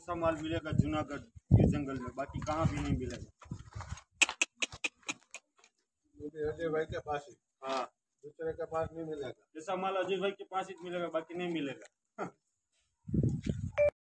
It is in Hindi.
ऐसा माल मिलेगा जूनागढ़ के जंगल में, बाकी कहाँ भी नहीं मिलेगा। अजय भाई के पास ही, हाँ, दूसरे के पास नहीं मिलेगा। ऐसा माल अजय भाई के पास ही मिलेगा, बाकी नहीं मिलेगा।